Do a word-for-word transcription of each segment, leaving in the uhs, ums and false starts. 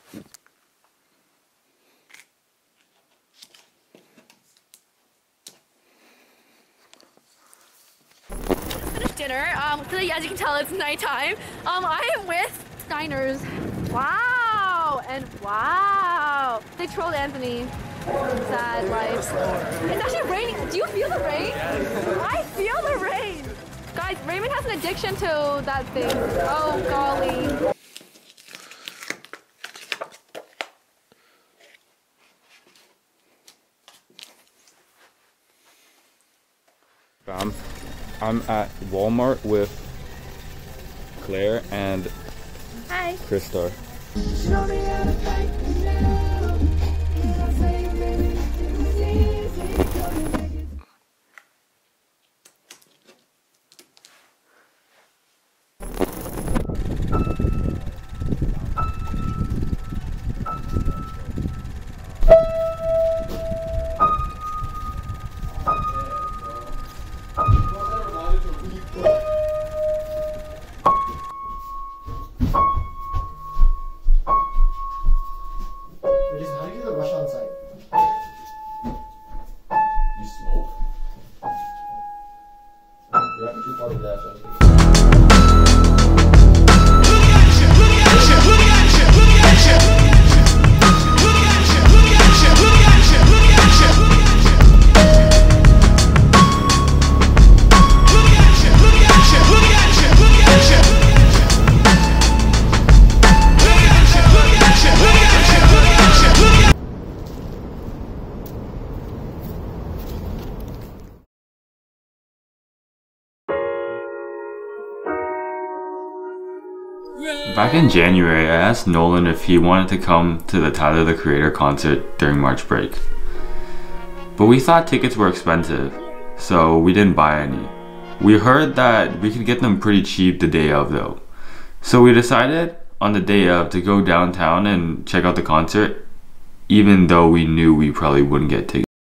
Finished dinner. Um, clearly, as you can tell, it's nighttime. Um, I am with Steiners. Wow and wow. They trolled Anthony. Sad life. It's actually raining. Do you feel the rain? Yes. I feel the rain. Guys, Raymond has an addiction to that thing. Oh golly. Um, I'm at Walmart with Claire and Hi. Krista. Back in January, I asked Nolan if he wanted to come to the Tyler the Creator concert during March break. But we thought tickets were expensive, so we didn't buy any. We heard that we could get them pretty cheap the day of though. So we decided on the day of to go downtown and check out the concert, even though we knew we probably wouldn't get tickets.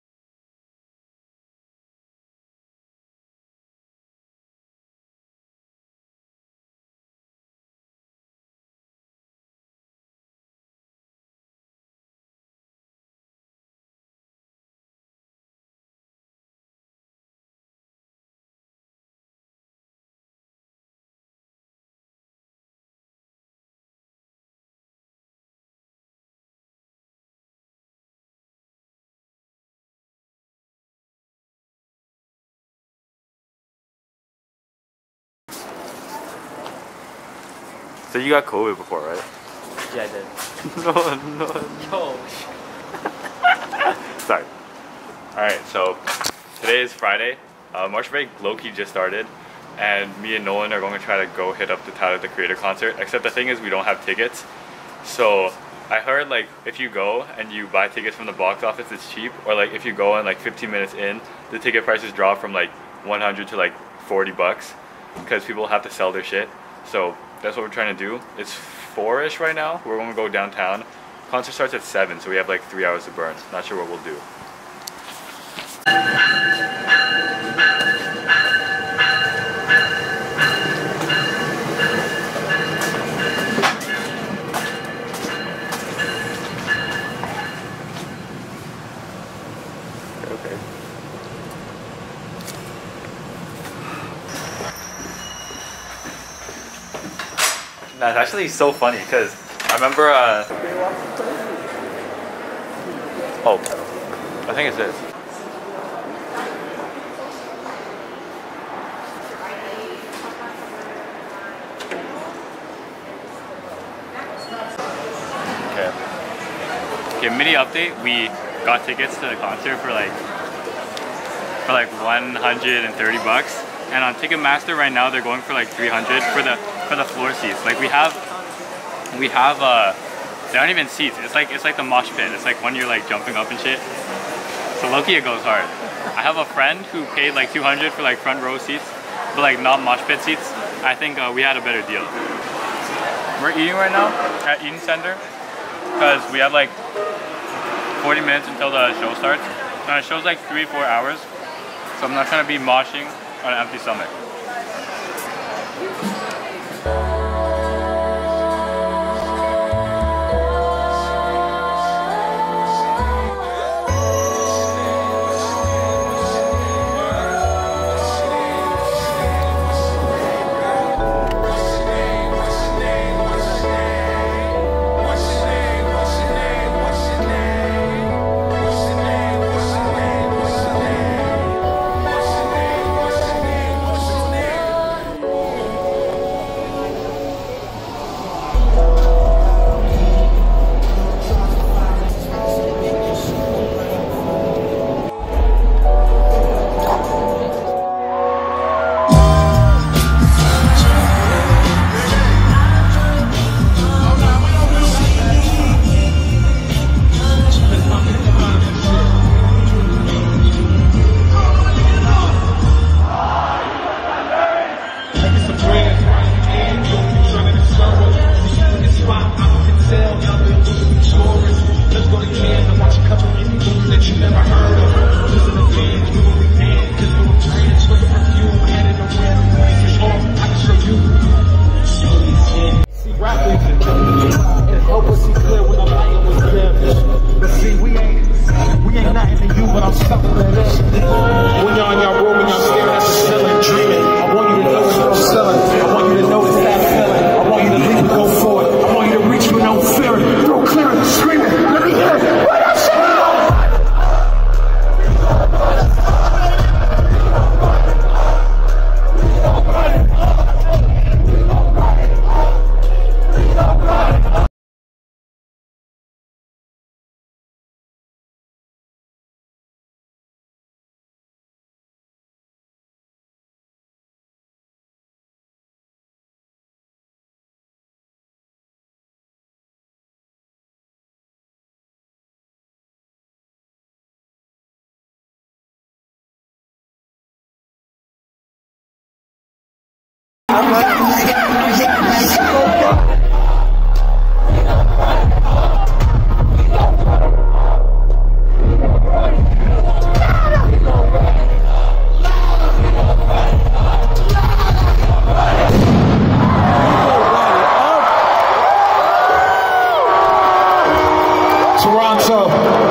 So you got COVID before, right? Yeah, I did. no, no. Yo. Sorry. Alright, so today is Friday. Uh, March break low-key just started. And me and Nolan are going to try to go hit up the Tyler the Creator concert. Except the thing is we don't have tickets. So I heard like if you go and you buy tickets from the box office, it's cheap. Or like if you go and like fifteen minutes in, the ticket prices drop from like one hundred to like forty bucks. Because people have to sell their shit. So that's what we're trying to do. It's four-ish right now. We're going to go downtown. Concert starts at seven, so we have like three hours to burn. Not sure what we'll do. Okay. That's actually so funny because I remember, uh, oh, I think it's this. Okay. Okay, mini update. We got tickets to the concert for like, for like one hundred thirty bucks. And on Ticketmaster right now, they're going for like three hundred for the for the floor seats. Like we have, we have uh, they aren't even seats. It's like it's like the mosh pit. It's like when you're like jumping up and shit. So low-key it goes hard. I have a friend who paid like two hundred for like front row seats, but like not mosh pit seats. I think uh, we had a better deal. We're eating right now at Eating Center because we have like forty minutes until the show starts. And the show's like three, four hours. So I'm not trying to be moshing on an empty stomach. Toronto.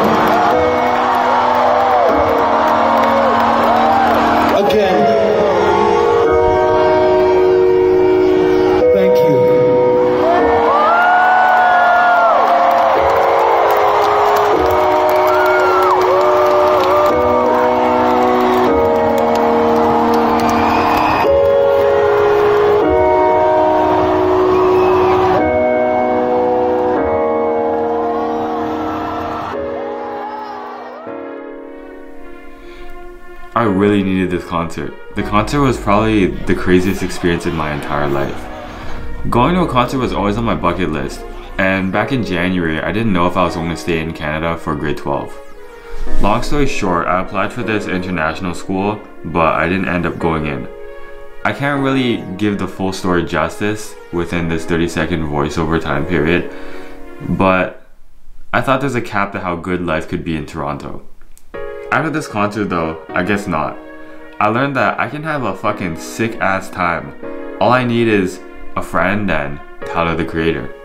Again. Thank you. I really needed this concert. The concert was probably the craziest experience in my entire life. Going to a concert was always on my bucket list, and back in January, I didn't know if I was going to stay in Canada for grade twelve. Long story short, I applied for this international school, but I didn't end up going in. I can't really give the full story justice within this thirty second voiceover time period, but I thought there's a cap to how good life could be in Toronto. After this concert though, I guess not. I learned that I can have a fucking sick ass time. All I need is a friend and Tyler the Creator.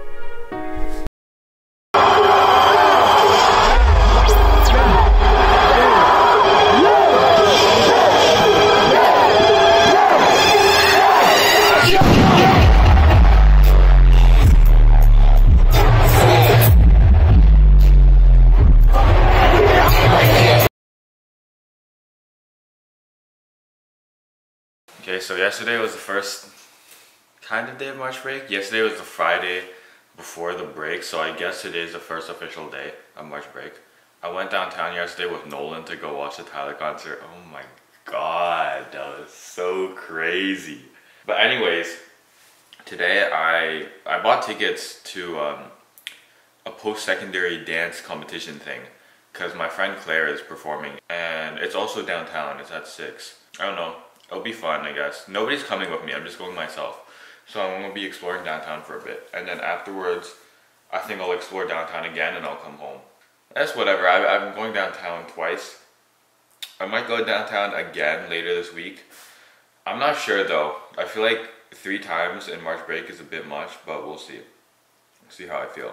Okay, so yesterday was the first kind of day of March break. Yesterday was the Friday before the break, so I guess today is the first official day of March break. I went downtown yesterday with Nolan to go watch the Tyler concert. Oh my god, that was so crazy. But anyways, today I I bought tickets to um, a post-secondary dance competition thing because my friend Claire is performing, and it's also downtown. It's at six. I don't know. It'll be fun, I guess. Nobody's coming with me, I'm just going myself. So I'm gonna be exploring downtown for a bit. And then afterwards, I think I'll explore downtown again and I'll come home. That's whatever, I, I'm going downtown twice. I might go downtown again later this week. I'm not sure though. I feel like three times in March break is a bit much, but we'll see. We'll see how I feel.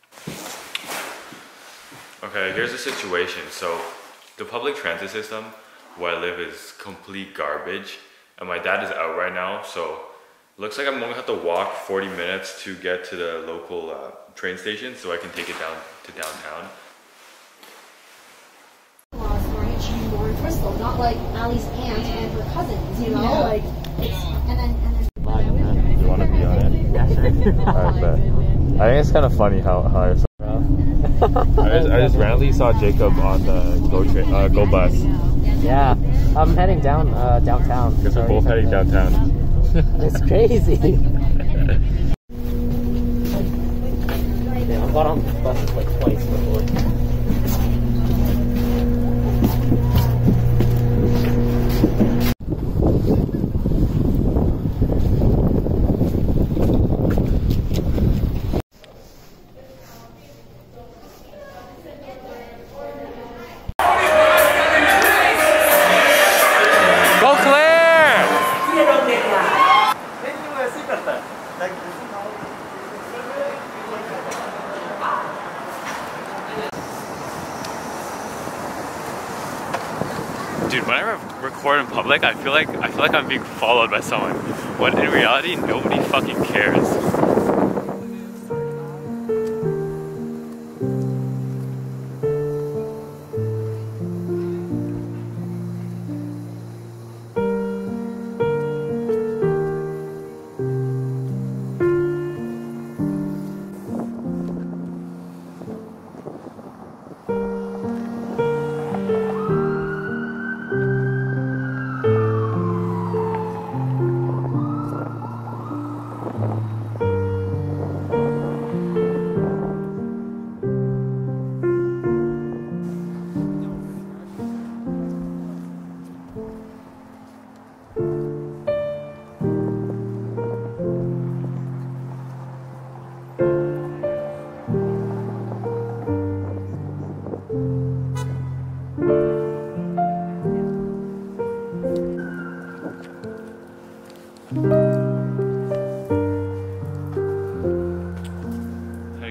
Okay, here's the situation. So, the public transit system where I live is complete garbage, and my dad is out right now, so looks like I'm gonna have to walk forty minutes to get to the local uh, train station so I can take it down to downtown. More in Bristol, not like Allie's aunt and her cousins, you know, yeah. like it's, and then and then. You want to be on it? Yeah, sure. Alright, bet. I think it's kind of funny how how I saw. I just I just randomly saw Jacob on the Go train, uh, Go bus. Yeah, I'm heading down uh, downtown. Guess we're both heading downtown. It's crazy. Yeah, I've got on the bus like twice before. Dude, whenever I record in public, I feel like I feel like I'm being followed by someone. When in reality, nobody fucking cares.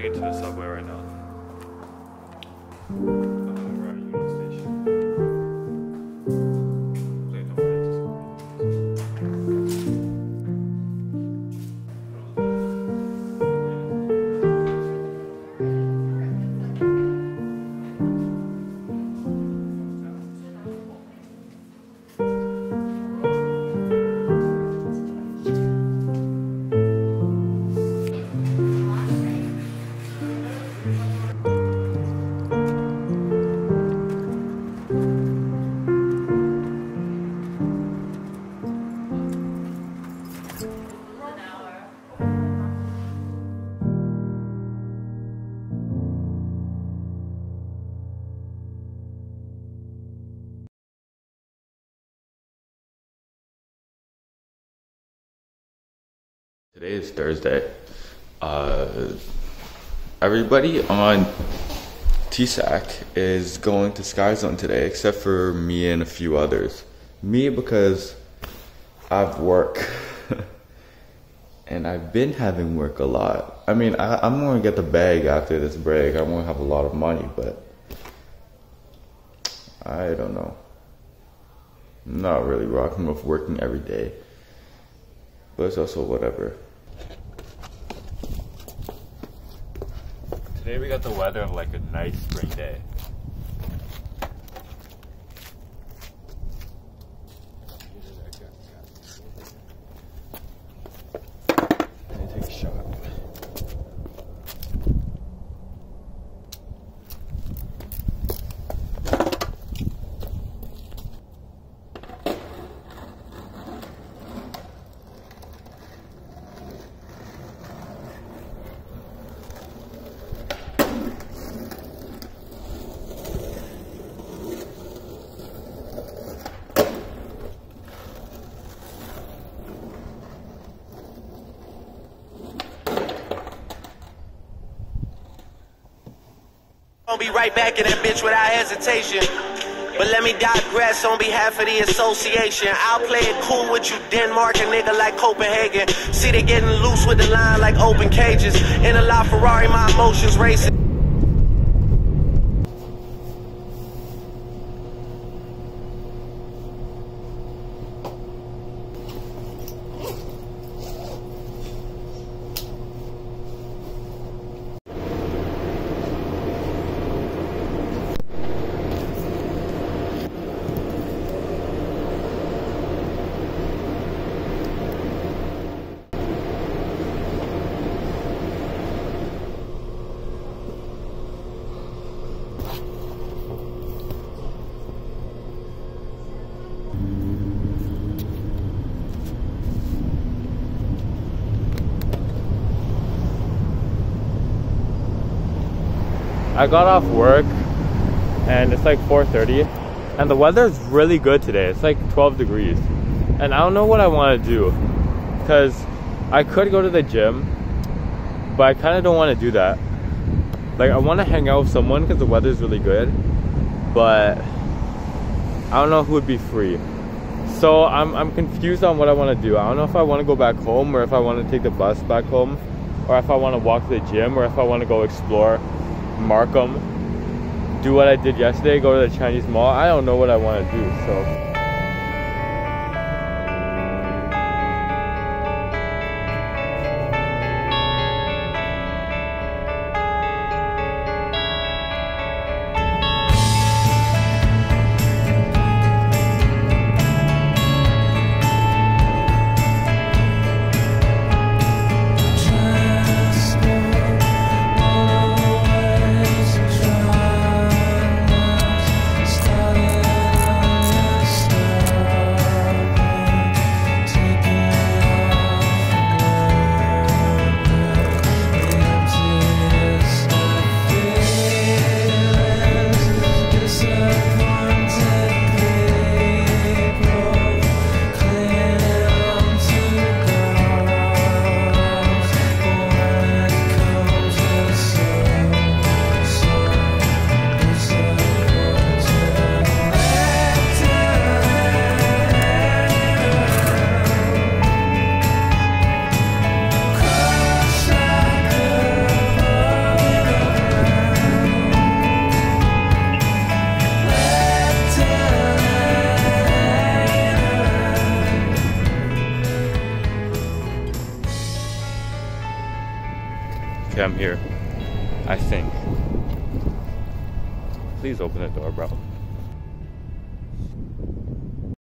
heading into the subway right now. Uh, we're at Union Station. Wait, don't forget to Today is Thursday. Uh, everybody on T S A C is going to Sky Zone today, except for me and a few others. Me because I have work, and I've been having work a lot. I mean, I, I'm going to get the bag after this break. I'm going to have a lot of money, but I don't know. I'm not really rocking with working every day, but it's also whatever. Today we got the weather of like a nice spring day. I need to take a shot. I'll be right back in that bitch without hesitation. But let me digress on behalf of the association. I'll play it cool with you, Denmark, a nigga like Copenhagen. See they getting loose with the line like open cages. In a La Ferrari, my emotions racing. I got off work and it's like four thirty and the weather is really good today. It's like twelve degrees and I don't know what I want to do because I could go to the gym, but I kind of don't want to do that. Like I want to hang out with someone because the weather is really good, but I don't know who would be free. So I'm, I'm confused on what I want to do. I don't know if I want to go back home or if I want to take the bus back home, or if I want to walk to the gym, or if I want to go explore Markham, do what I did yesterday, go to the Chinese mall. I don't know what I want to do, so I'm here. I think. Please open the door, bro.